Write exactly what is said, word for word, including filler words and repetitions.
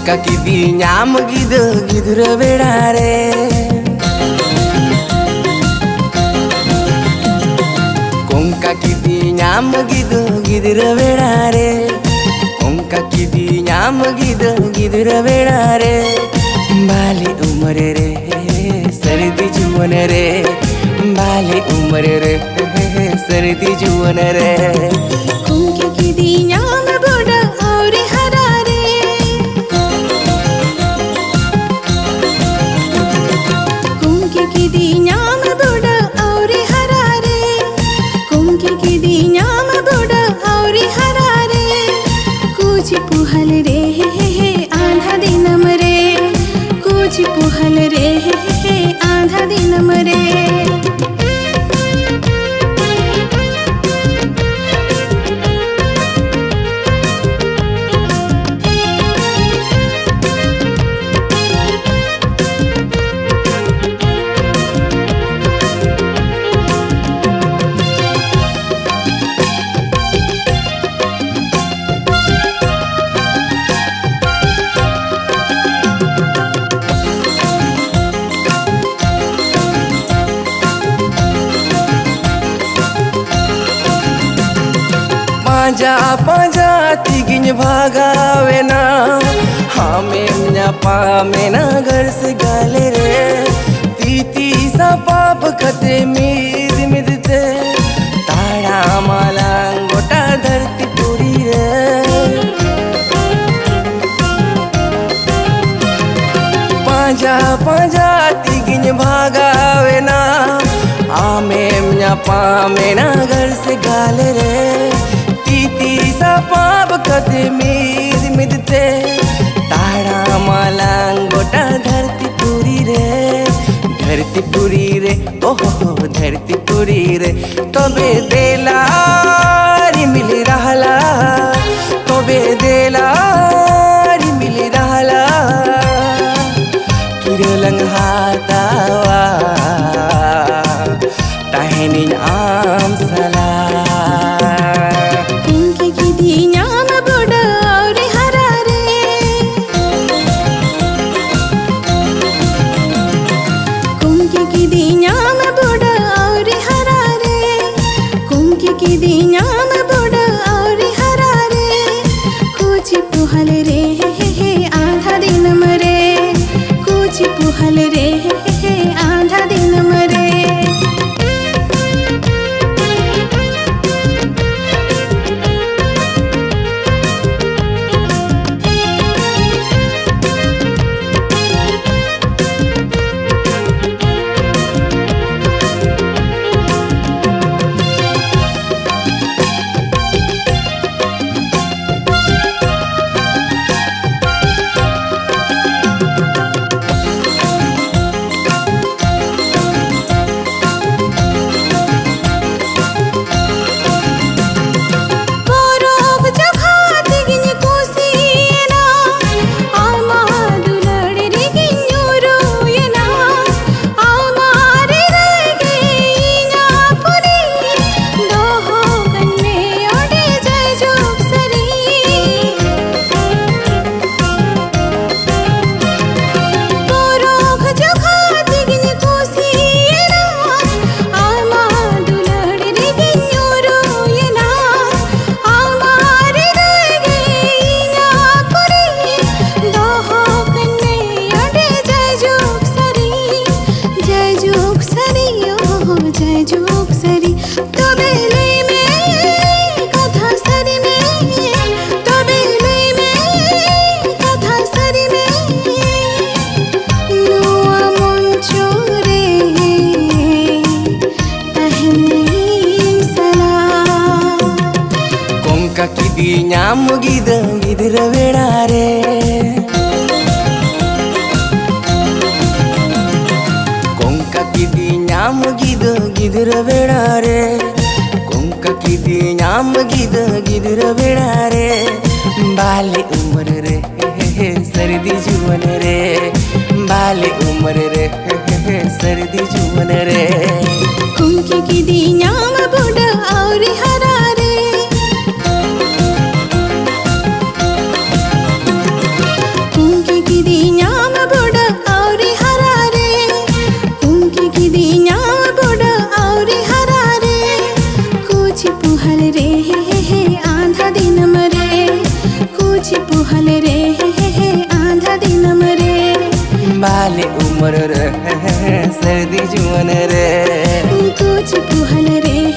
Kongka kidi nyam gido gidura bedare Kongka kidi nyam gido gidura bedare Kongka kidi nyam gido gidura bedare Bali umar re sardi juwan re Bali umar re sardi juwan re Kongka kidi nyam boda aure harare Kongka kidi nyam boda aure harare Kongka kidi nyam boda aure harare Kuch puhal re आधा दिनम रे कुछ पुहल रे आधा दिनम रे पांजा पांजा तिगिन भागावे ना हमें न्यापा में ना घर से गाले रे तीती सा पाप खते मीद मिदते ताड़ा माला गोटा धरती पूरी रे पांजा पांजा तिगिन भागावे ना हमें न्यापा में ना घर से गाले रे तीती सा पाप कते मीद मिदते ताड़ा माला गोटा धरती पूरी रे धरती पूरी रे ओहो धरती पूरी रे तबे देलारी मिली रहला तबे देलारी मिली रहला किरलंग हातावा टाहनिन आम सला पुहल रे आधा दिनम रे kidi nyam gido gidura bedare Kongka kidi nyam gido gidura bedare Kongka kidi nyam gido gidura bedare Bali umar re sardi juwan re Bali umar re sardi juwan re Kongka kidi nyam boda aure harare Kongka पुहल रे हे हे हे आधा दिन मरे कुछ पुहल रे हे हे हे आधा दिन मरे बाले उमर रे सर्दी जुवन रे कुछ पुहल रे